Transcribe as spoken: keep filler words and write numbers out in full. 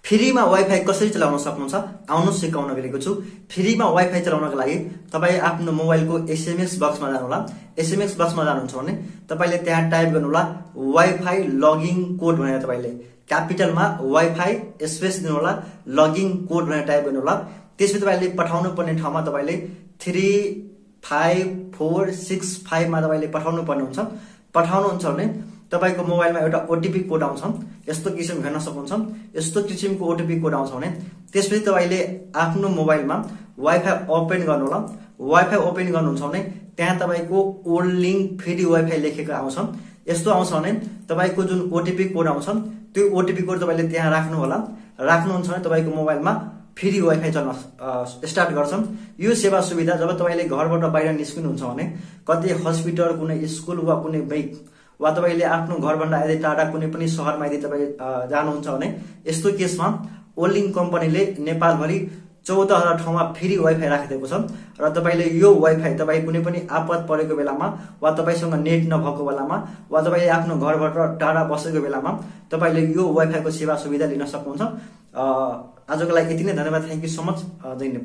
फ्रीमा वाइफाई कसरी चलाउन सक्नुहुन्छ आउनु सिकाउन गएको छु। फ्रीमा वाइफाई चलाउनको लागि तपाई आफ्नो मोबाइलको एसएमएस बक्समा जानु होला। एसएमएस बक्समा जानुहुन्छ भने तपाईले त्यहाँ टाइप गर्नु होला वाइफाई लगइन कोड भनेर तपाईले क्यापिटलमा वाइफाई स्पेस दिनु होला लगइन कोड भनेर टाइप गर्नु होला। त्यसपछि तपाईले पठाउनु पर्ने ठाउँमा तपाईले three five four six five मा तपाईले पठाउनु पर्ने हुन्छ। पठाउनुहुन्छ भने तपाईको मोबाइलमा एउटा ओटीपी कोड आउँछ। यस्तो किसिम हेर्न सक्नुहुन्छ। यस्तो किसिमको ओटीपी कोड आउँछ भने त्यसपछि तपाईले आफ्नो मोबाइलमा वाइफाई ओपन गर्नु होला। वाइफाई ओपन गर्नुहुन्छ भने त्यहाँ तपाईको ओल्ड लिंक फ्री वाइफाई लेखेको आउँछ। यस्तो आउँछ भने तपाईको जुन ओटीपी कोड आउँछ त्यो ओटीपी कोड तपाईले त्यहाँ राख्नु होला। राख्नुहुन्छ भने तपाईको मोबाइलमा फ्री वाइफाई चल्न स्टार्ट गर्छ। यो सेवा सुविधा जब तपाईले घरबाट बाहिर निस्किनुहुन्छ भने कतै हस्पिटल कुनै स्कुल वा कुनै बैंक वा तपाईले आफ्नो घरभन्दा यदि टाढा कुनै पनि शहरमा यदि तपाई जानुहुन्छ भने यस्तो केसमा ओलिङ कम्पनीले नेपालभरि चौध हजार ठाउँमा फ्री वाइफाई राखिदिएको छ र तपाईले यो वाइफाई तपाई कुनै पनि आपत परेको बेलामा वा तपाईसँग नेट नभएको बेलामा वा तपाईले आफ्नो घरबाट टाढा बसेको बेलामा तपाईले यो वाइफाई को सेवा सुविधा लिन सक्नुहुन्छ। आजको लागि यति नै। धन्यवाद। Thank you so much.